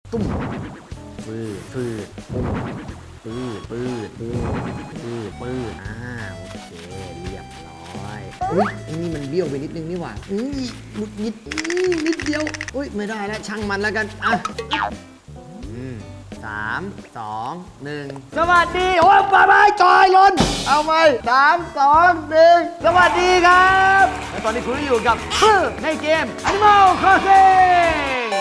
ตุ้มปื้อปื้อปุ้งปื้อปื้อปุ้งปื้อปื้อโอเคเรียบร้อยอุ้ยไอ้นี่มันเบี้ยวไปนิดนึงนี่หว่าหลุดนิดเดียวอุ้ยไม่ได้แล้วช่างมันแล้วกัน3 2 1สวัสดีโอ้ยบายจอยลนเอาไหม3 2 1สวัสดีครับและตอนนี้คุณอยู่กับในเกม Animal Crossing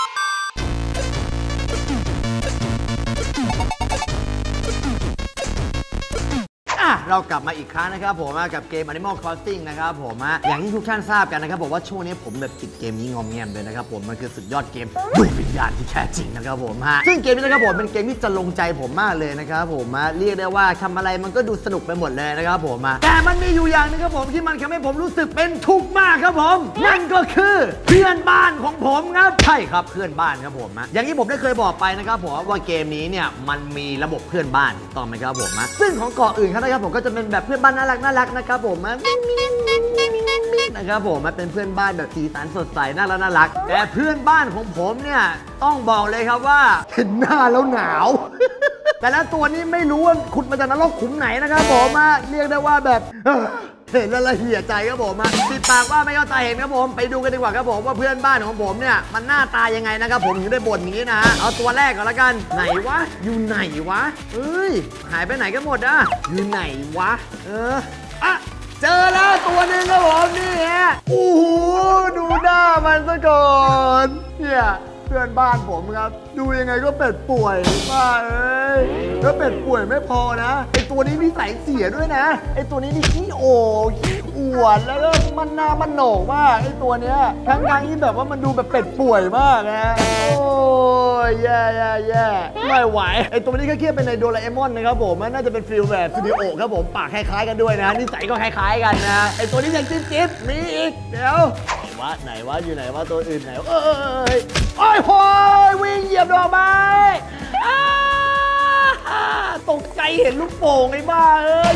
เรากลับมาอีกครั้งนะครับผมกับเกม Animal Crossing นะครับผมอย่างที่ทุกท่านทราบกันนะครับผมว่าช่วงนี้ผมแบบติดเกมนี้งอมแงมเลยนะครับผมมันคือสุดยอดเกมดูวิญญาณที่แท้จริงนะครับผมซึ่งเกมนี้นะครับผมเป็นเกมที่จะลงใจผมมากเลยนะครับผมเรียกได้ว่าทำอะไรมันก็ดูสนุกไปหมดเลยนะครับผมแต่มันมีอยู่อย่างนึงครับผมที่มันทำให้ผมรู้สึกเป็นทุกข์มากครับผมนั่นก็คือเพื่อนบ้านของผมครับใช่ครับเพื่อนบ้านครับผมอย่างที่ผมได้เคยบอกไปนะครับผมว่าเกมนี้เนี่ยมันมีระบบเพื่อนบ้านถูกต้องไหมครับผมซึ่งของเกาะอื่นเขานะครับผมก็จะเป็นแบบเพื่อนบ้านน่ารักนะครับผมนะครับผมมันเป็นเพื่อนบ้านแบบสีสันสดใสน่ารักแต่เพื่อนบ้านของผมเนี่ยต้องบอกเลยครับว่าเห็นหน้าแล้วหนาวแต่ละตัวนี้ไม่รู้ว่าขุดมาจากนรกขุมไหนนะครับผมเรียกได้ว่าแบบเห็นแล้วละเหี่ยใจครับผมติดปากว่าไม่เข้าใจเห็นครับผมไปดูกันดีกว่าครับผมว่าเพื่อนบ้านของผมเนี่ยมันหน้าตายังไงนะครับผมถึงได้บ่นอย่างนี้นะเอาตัวแรกก่อนละกันไหนวะอยู่ไหนวะหายไปไหนกันหมดอยู่ไหนวะเจอแล้วตัวนึงครับผมนี่ฮะโอ้โหดูหน้ามันซะก่อนเนี่ยเพื่อนบ้านผมครับดูยังไงก็เป็ดป่วยว่าแล้วเป็ดป่วยไม่พอนะไอตัวนี้นิสัยเสียด้วยนะไอตัวนี้นี่ขี้โอขี้อวดแล้วก็มันหน้ามันโหนกมากไอตัวเนี้ยทั้งที่แบบว่ามันดูแบบเป็ดป่วยมากนะโอ้ยแย่ไม่ไหวไอตัวนี้ก็เทียบเป็นในโดราเอมอนนะครับผมน่าจะเป็นฟิลแบบสตูดิโอครับผมปากคล้ายๆกันด้วยนะนิสัยก็คล้ายๆกันนะไอตัวนี้ยังจิ๊บมีอีกเดี๋ยวไหนวะอยู่ไหนวะตัวอื่นไหนโอ้ยโหวิ่งเหยียบดอกไม้ตกใจเห็นลูกโป่งไอ้บ้า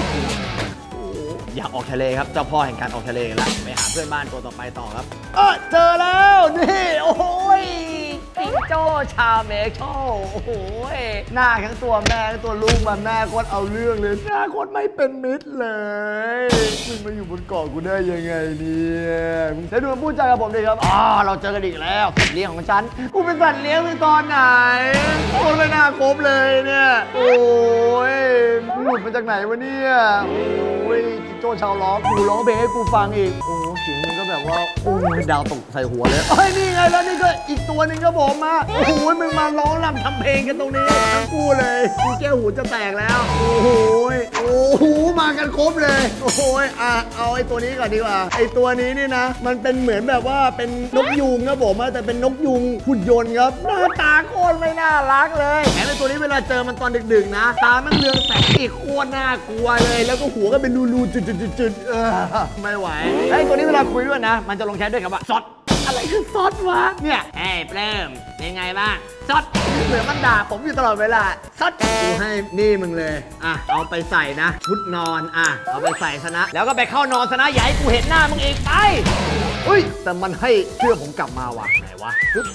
อยากออกทะเลครับเจ้าพ่อแห่งการออกทะเลแล้วไปหาเพื่อนบ้านตัวต่อไปต่อครับเจอแล้วนี่โอ้ยจิงโจ้ชาเมโชโอ้โหหน้าทั้งตัวแม่ทั้งตัวลูกมันหน้าโคตรเอาเรื่องเลยหน้าโคตรไม่เป็นมิตรเลยมึงมาอยู่บนเกาะกูได้ยังไงเนี่ยมึงได้ดูมันพูดจากับผมดิครับเราเจอกันอีกแล้วสัตว์เลี้ยงของฉันกูเป็นสัตว์เลี้ยงในตอนไหนโคตรไม่น่าคบเลยเนี่ยโอ้ยมึงหลุดมาจากไหนวะเนี่ยโอ้ยจิงโจ้ชาวล้อกูร้องเพลงให้กูฟังอีกโอ้เสียงมันก็แบบว่าโอ้ยดาวตกใส่หัวเลยนี่ไงแล้วนี่ก็อีกตัวนึงครับผมโอ้โหมึงมาร้องรำทำเพลงกันตรงนี้ทั้งคู่เลยกูแก้วหูจะแตกแล้วโอ้โหมากันครบเลยโอ้โหเอาไอ้ตัวนี้ก่อนดีกว่าไอ้ตัวนี้นี่นะมันเป็นเหมือนแบบว่าเป็นนกยูงครับผมแต่เป็นนกยูงหุ่นยนต์ครับหน้าตาโคตรไม่น่ารักเลยแถมไอ้ตัวนี้เวลาเจอมันตอนดึกๆนะตามันเรืองแสงอีกโคตรน่ากลัวเลยแล้วก็หัวก็เป็นรูๆจุดๆไม่ไหวไอ้ตัวนี้เวลาคุยด้วยนะมันจะลงแชทด้วยกับว่าซดอะไรคือซดวะเนี่ยเปลื้มเป็นไงบ้างซดเหมือนมันด่าผมอยู่ตลอดเวลาซดกูให้นี่มึงเลยเอาไปใส่นะชุดนอนเอาไปใส่ซะนะแล้วก็ไปเข้านอนซะนะอย่าให้กูเห็นหน้ามึงอีกไปแต่มันให้เชื่อผมกลับมาว่ะไหนวะ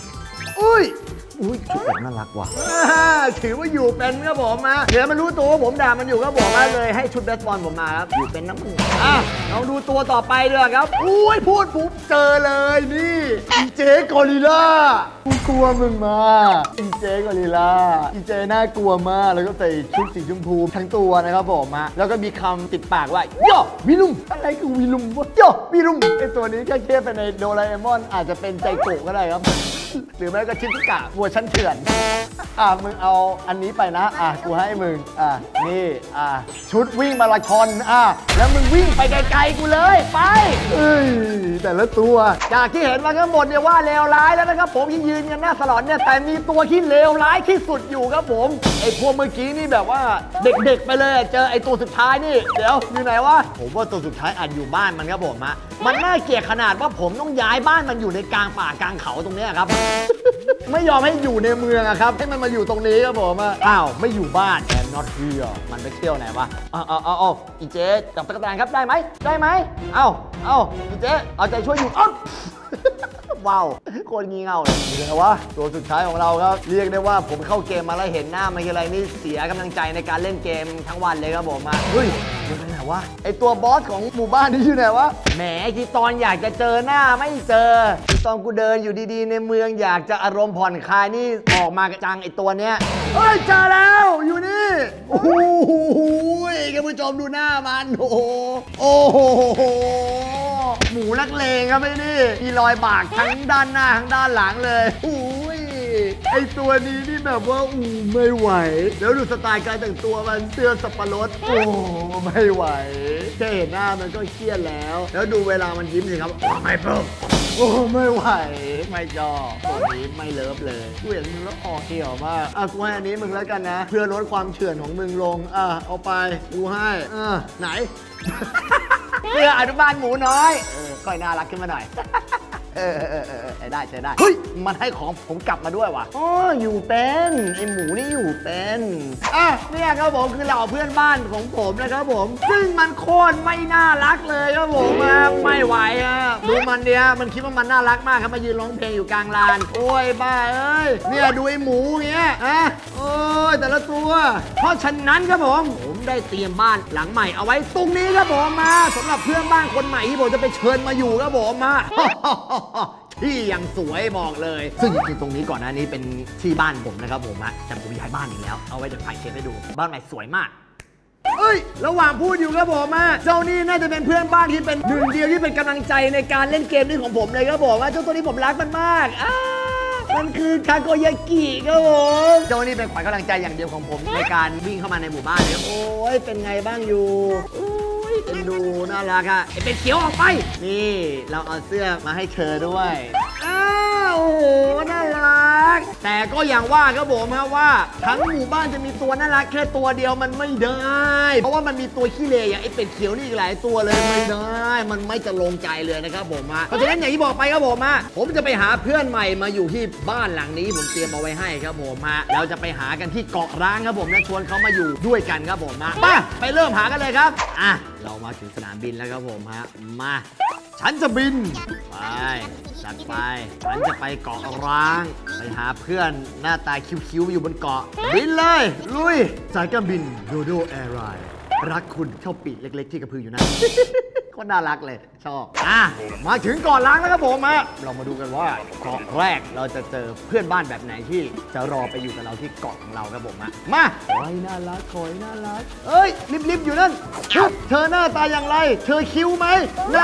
ชุดแบบน่ารักว่ะถือว่าอยู่เป็นครับผมเดี๋ยวมันรู้ตัวว่าผมด่ามันอยู่ก็บอกมาเลยให้ชุดเบสบอลผมมาครับอยู่เป็นน้ำมึงลองดูตัวต่อไปด้วยครับพูดปุ๊บเจอเลยนี่อีเจกอริลล่ากูกลัวมึงมาอีเจกอริลล่าอีเจน่ากลัวมากแล้วก็ใส่ชุดสีชมพูทั้งตัวนะครับผมแล้วก็มีคำติดปากว่าโยวิลุมอะไรคือวิลุมวะโยวิลุมไอตัวนี้แค่เทียบไปในโดราเอมอนอาจจะเป็นใจโกะก็ได้ครับหรือไม่ก็ชิซุกะวัวชั้นเถื่อนมึงเอาอันนี้ไปนะกูให้มึงนี่ชุดวิ่งมาราธอนแล้วมึงวิ่งไปไกลๆกูเลยไปแต่ละตัวจากที่เห็นมาทั้งหมดเนี่ยว่าเลวร้ายแล้วนะครับผมที่ยืนกันหน้าสลอนเนี่ยแต่มีตัวที่เลวร้ายที่สุดอยู่ครับผมไอ้พวกเมื่อกี้นี่แบบว่าเด็กๆไปเลยเจอไอ้ตัวสุดท้ายนี่เดี๋ยวอยู่ไหนวะผมว่าตัวสุดท้ายอาจอยู่บ้านมันครับผมมันน่าเกลียดขนาดว่าผมต้องย้ายบ้านมันอยู่ในกลางป่ากลางเขาตรงนี้ครับไม่ยอมให้อยู่ในเมืองครับให้มันมาอยู่ตรงนี้ครับผมไม่อยู่บ้านแอนนอตเฮียมันไปเที่ยวไหนวะอีเจ๊จับตะกั่วแตนครับได้ไหมอีเจ๊เอาใจช่วยอยู่ว้าวโคตรงี่เง่าเลยนี่เลยวะตัวสุดท้ายของเราครับเรียกได้ว่าผมเข้าเกมมาแล้วเห็นหน้ามันอะไรนี่เสียกำลังใจในการเล่นเกมทั้งวันเลยครับผมมาเฮ้ยมันไปไหนวะไอตัวบอสของหมู่บ้านนี่อยู่ไหนวะแหมที่ตอนอยากจะเจอหน้าไม่เจอที่ตอนกูเดินอยู่ดีๆในเมืองอยากจะอารมณ์ผ่อนคลายนี่ออกมาจังไอตัวเนี้ยเฮ้ยเจอแล้วอยู่นี่โอ้โหท่านผู้ชมดูหน้ามันโอ้โหหมูนักเลงครับไอ้นี่มีรอยบากทั้งด้านหน้าทั้งด้านหลังเลยอุ้ยไอตัวนี้นี่แบบว่าไม่ไหวแล้วดูสไตล์การแต่งตัวมันเสื้อสับปะรดโอ้ไม่ไหวแค่เห็นหน้ามันก็เครียดแล้วดูเวลามันยิ้มสิครับไม่เพิ่มโอ้ไม่ไหวไม่ชอบตัวนี้ไม่เลิฟเลยกูเห็นมึงแล้วออกเหี่ยวมากกูให้อันนี้มึงแล้วกันนะเพื่อลดความเฉื่อนของมึงลงเอาไปกูให้ไหนเสื้ออนุบาลหมูน้อยค่อยน่ารักขึ้นมาหน่อยได้ใช้ได้เฮ้ยมันให้ของผมกลับมาด้วยว่ะอยู่เป็นไอหมูนี่อยู่เป็นเนี่ยครับผมคือเหล่าเพื่อนบ้านของผมนะครับผมซึ่งมันโคตรไม่น่ารักเลยครับผมไม่ไหวดูมันมันคิดว่ามันน่ารักมากครับมายืนร้องเพลงอยู่กลางลานโอ้ยบ้าเอ้ยเนี่ยดูไอหมูเงี้ยโอ้ยแต่ละตัวเพราะฉะนั้นครับผมได้เตรียมบ้านหลังใหม่เอาไว้ตรงนี้ครับผมมาสำหรับเพื่อนบ้านคนใหม่ที่ผมจะไปเชิญมาอยู่ครับผมมาที่ยังสวยบอกเลยซึ่งจริงๆตรงนี้ก่อนหน้านี้เป็นที่บ้านผมนะครับผมแต่ผมย้ายบ้านอีกแล้วเอาไว้จะถ่ายเช็คให้ดูบ้านใหม่สวยมากระหว่างพูดอยู่ครับผมเจ้านี่น่าจะเป็นเพื่อนบ้านที่เป็นหนึ่งเดียวที่เป็นกำลังใจในการเล่นเกมนี้ของผมเลยครับผมเจ้าตัวนี้ผมรักมันมากมันคือคาโกยากิครับผมเจ้านี่เป็นขวัญกำลังใจอย่างเดียวของผมในการวิ่งเข้ามาในหมู่บ้านเลยโอ้ยเป็นไงบ้างอยู่เป็นดูน่ารักเป็นเขียวออกไปนี่เราเอาเสื้อมาให้เธอด้วยโอ้โหน่ารักแต่ก็อย่างว่าครับผมว่าทั้งหมู่บ้านจะมีตัวน่ารักแค่ตัวเดียวมันไม่ได้เพราะว่ามันมีตัวขี้เลอย่างไอ้เป็ดเขียวนี่อีกหลายตัวเลยไม่ได้มันไม่จะลงใจเลยนะครับผมเพราะฉะนั้นอย่างที่บอกไปครับผมจะไปหาเพื่อนใหม่มาอยู่ที่บ้านหลังนี้ผมเตรียมเอาไว้ให้ครับผมเราจะไปหากันที่เกาะร้างครับผมและชวนเขามาอยู่ด้วยกันครับผมไปเริ่มหากันเลยครับเรามาถึงสนามบินแล้วครับผมมาฉันจะบินไปจัดไปฉันจะไปเกาะร้างไปหาเพื่อนหน้าตาคิ้วๆอยู่บนเกาะบินเลยลุยสายการบินโดโดแอร์ไลน์รักคุณเท่าปีกเล็กๆที่กระพืออยู่นั่นก็น่ารักเลยชอบมาถึงเกาะร้างแล้วครับผมเรามาดูกันว่าเกาะแรกเราจะเจอเพื่อนบ้านแบบไหนที่จะรอไปอยู่กับเราที่เกาะของเราครับผมมาคอยน่ารักคอยน่ารักลิบอยู่นั่นเธอหน้าตาอย่างไรเธอคิ้วไหมไหน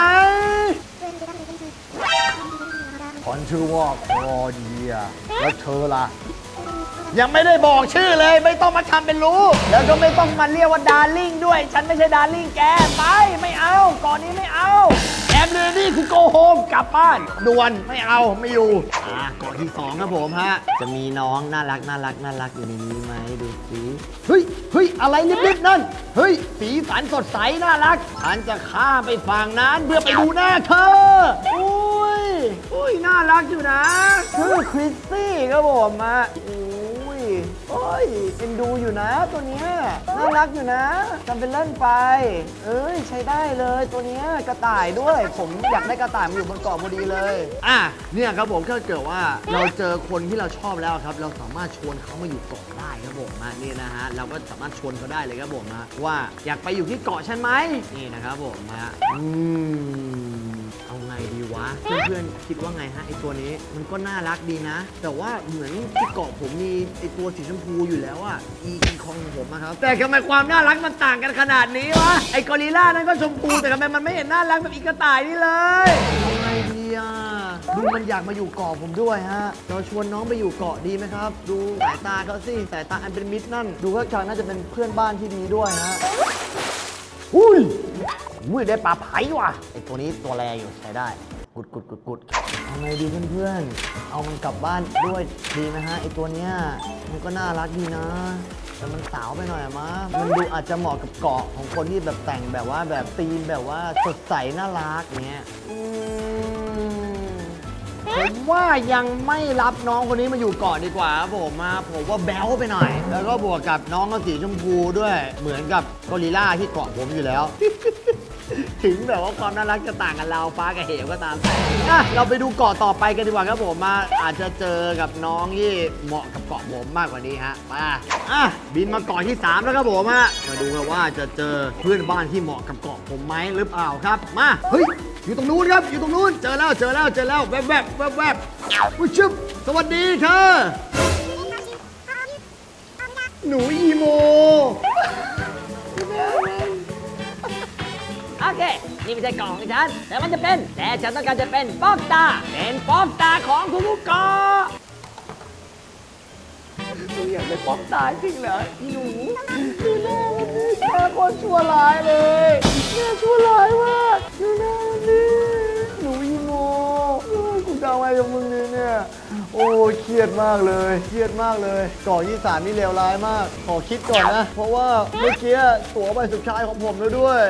ฉันชื่อว่าคลอเดียแล้วเธอล่ะยังไม่ได้บอกชื่อเลยไม่ต้องมาทำเป็นรู้แล้วก็ไม่ต้องมาเรียกว่าดาร์ลิ่งด้วยฉันไม่ใช่ดาร์ลิ่งแกไปไม่เอาก่อนนี้ไม่เอาแอมเลยนี่คือโกโฮมกลับบ้านด่วนไม่เอาไม่อยู่ก่อนที่2ครับผมจะมีน้องน่ารักอยู่ในนี้ไหมดูสิเฮ้ยอะไรลิบๆนั่นเฮ้ยสีสันสดใสน่ารักฉันจะข้ามไปฝั่งนั้นเพื่อไปดูหน้าเธออุ้ยน่ารักอยู่นะชื่อคริสซี่ครับผมเป็นดูอยู่นะตัวเนี้ยน่ารักอยู่นะทำเป็นเล่นไปใช้ได้เลยตัวเนี้ยกระต่ายด้วยผมอยากได้กระต่ายมาอยู่บนเกาะพอดีเลยเนี่ยครับผมถ้าเกิดว่าเราเจอคนที่เราชอบแล้วครับเราสามารถชวนเขามาอยู่เกาะได้ครับผมนี่นะฮะเราก็สามารถชวนเขาได้เลยครับผมว่าอยากไปอยู่ที่เกาะฉันไหมนี่นะครับผมเอาไงดีวะเพื่อนๆคิดว่าไงไอตัวนี้มันก็น่ารักดีนะแต่ว่าเหมือนที่เกาะผมมีไอตัวสีชมพูอยู่แล้วอีกิงคองของผมครับแต่ทำไมความน่ารักมันต่างกันขนาดนี้วะไอกอริลล่านั้นก็ชมพูแต่ทำไมมันไม่เห็นน่ารักแบบอีกระต่ายนี่เลยเอาไงดีดูมันอยากมาอยู่เกาะผมด้วยเราชวนน้องไปอยู่เกาะดีไหมครับดูสายตาเขาสิสายตาอันเป็นมิตรนั่นดูว่าเขาน่าจะเป็นเพื่อนบ้านที่ดีด้วยอุ้ยได้ปลาไผ่ว่ะไอตัวนี้ตัวแรงอยู่ใช้ได้กุดเอาไงดีเพื่อนๆเอามันกลับบ้านด้วยดีไหมไอตัวเนี้ยมันก็น่ารักดีนะแต่มันสาวไปหน่อยมันดูอาจจะเหมาะกับเกาะของคนที่แบบแต่งแบบว่าแบบธีมแบบว่าสดใสน่ารักเนี้ยผมว่ายังไม่รับน้องคนนี้มาอยู่เกาะดีกว่าผมว่าแบ๊วไปหน่อยแล้วก็บวกกับน้องก็สีชมพูด้วยเหมือนกับกอริลล่าที่เกาะผมอยู่แล้วถึงแบบว่าความน่ารักจะต่างกันเราฟ้ากับเหวก็ตามเราไปดูเกาะต่อไปกันดีกว่าครับผมมาอาจจะเจอกับน้องที่เหมาะกับเกาะผมมากกว่านี้ฮะมาบินมาเกาะที่3แล้วครับผมมาดูกันว่าจะเจอเพื่อนบ้านที่เหมาะกับเกาะผมไหมหรือเปล่าครับมาเฮ้ยอยู่ตรงนู้นครับอยู่ตรงนู้นเจอแล้วแวบผู้ชมสวัสดีค่ะหนูอีโมโอเคนี่ไม่ใช่กล่องของฉันแต่มันจะเป็นแต่ฉันต้องการจะเป็นป๊อกตาเป็นป๊อกตาของทุกๆเกาะคุณอยากเป็นป๊อกตาจริงเหรอหนูดูหน้ามันนี่แค่คนชั่วร้ายเลยแค่ชั่วร้ายมากดูหน้ามันนี่หนูอีโมกูจะเอาไงกับมึงเนี่ยโอ้เครียดมากเลยเกาะที่3นี่เลวร้ายมากขอคิดก่อนนะเพราะว่าเมื่อกี้ตั๋วใบสุดท้ายของผมแล้วด้วย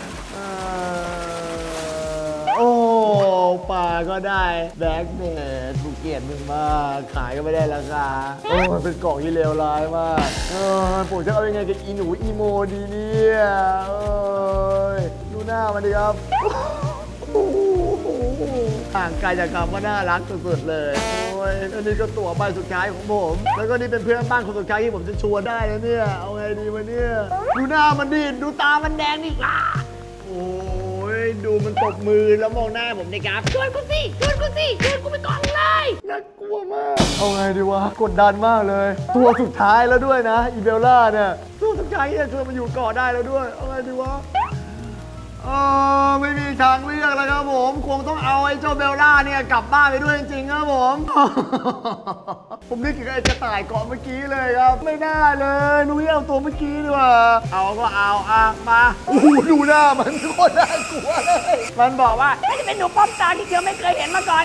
โอ้ป่าก็ได้แบ็คเมดกูเกลียดมึงมากขายก็ไม่ได้ราคาโอ้มันเป็นกล่องที่เลวร้ายมากผมจะเอายังไงกับอีหนูอีโมดีเนี่ยดูหน้ามันดิครับห่างไกลจากคำว่าน่ารักสุดๆเลยโอ้ยอันนี้ก็ตั๋วใบสุดท้ายของผมแล้วก็นี่เป็นเพื่อนบ้านคนสุดท้ายที่ผมจะชวนได้แล้วเนี่ยเอาไงดีวะเนี่ยดูหน้ามันดิดูตามันแดงนี่โอ้ยดูมันตบมือแล้วมองหน้าผมดิครับชวนกูไปก่อนเลยน่ากลัวมากเอาไงดีวะกดดันมากเลยตัวสุดท้ายแล้วด้วยนะอีเบลล่าเนี่ยตัวสุดท้ายเนี่ยคือมันอยู่เกาะได้แล้วด้วยเอาไงดีวะไม่มีทางเลือกแล้วครับผมคงต้องเอาไอ้เจ้าเบลล่าเนี่ยกลับบ้านไปด้วยจริงๆครับผมนึกถึงไอ้กระต่ายเกาะเมื่อกี้เลยครับไม่น่าเลยนุ้ยเอาตัวเมื่อกี้ดีกว่าเอาก็เอามาดูหน้ามันโคตรน่ากลัวเลยมันบอกว่าจะเป็นหนูป้อมตาที่เธอไม่เคยเห็นมาก่อน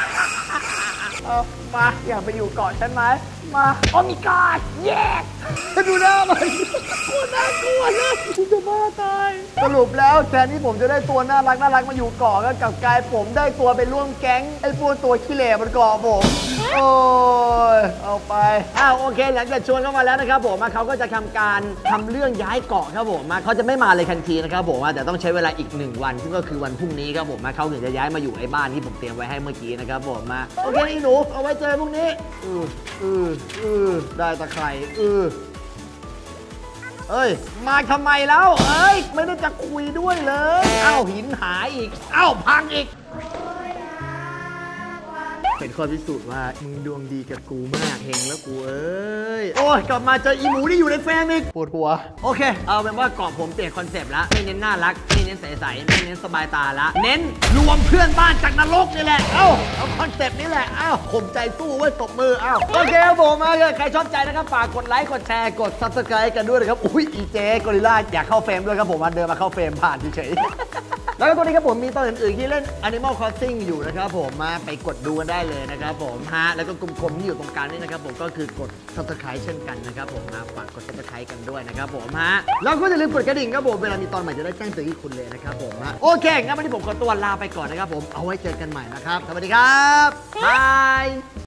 มาอยากไปอยู่เกาะฉันไหมมาโอ้มีกอดแยกดูหน้ามันโคตรน่ากลัวเลยกูจะบ้าตายสรุปแล้วแทนที่ผมจะได้ตัวน่ารักมาอยู่เกาะก็กลับกลายผมได้ตัวไปร่วมแก๊งไอ้พวกตัวขี้เหร่บนเกาะผมโอ้ยเอาไปโอเคหลังจากชวนเข้ามาแล้วนะครับผมเขาก็จะทำเรื่องย้ายเกาะครับผมเขาจะไม่มาเลยทันทีนะครับผมแต่ต้องใช้เวลาอีก1 วันซึ่งก็คือวันพรุ่งนี้ครับผมเขาถึงจะย้ายมาอยู่ไอ้บ้านที่ผมเตรียมไว้ให้เมื่อกี้นะครับผมโอเคอีหนูเอาไว้เจอพรุ่งนี้ได้ตะไคร่เอ้ยมาทำไมแล้วไม่ได้จะคุยด้วยเลยหินหายอีกพังอีกเป็นข้อพิสูจน์ว่ามึงดวงดีกับกูมากเฮงแล้วกูโอ้ยกลับมาเจออีหมูที่อยู่ในเฟรมอีกปวดหัวโอเคเอาเป็นว่าเกาะผมเปลี่ยนคอนเซปต์แล้วไม่เน้นน่ารักไม่เน้นใสๆไม่เน้นสบายตาละเน้นรวมเพื่อนบ้านจากนรกนี่แหละเอาคอนเซปต์นี้แหละข่มใจสู้ไว้ตบมือโอเคครับผมใครชอบใจนะครับฝากกดไลค์กดแชร์กด Subscribe กันด้วยนะครับอุ้ยอีเจกอริลล่าอยากเข้าเฟรมด้วยครับผมเดินมาเข้าเฟรมผ่านเฉยแล้วก็ตัวนี้ครับผมมีตัวอื่นๆที่เล่น Animal Crossing อยู่นะครับผมมาไปกดดูกันได้เลยนะครับผมแล้วก็กลมๆที่อยู่ตรงกลางนี่นะครับผมก็คือกด Subscribe เช่นกันนะครับผมฝากกด Subscribe กันด้วยนะครับผมแล้วก็อย่าลืมกดกระดิ่งครับผมเวลามีตอนใหม่จะได้แจ้งเตือนคุณเลยนะครับผมโอเคงั้นวันนี้ผมขอตัวลาไปก่อนนะครับผมเอาไว้เจอกันใหม่นะครับสวัสดีครับบาย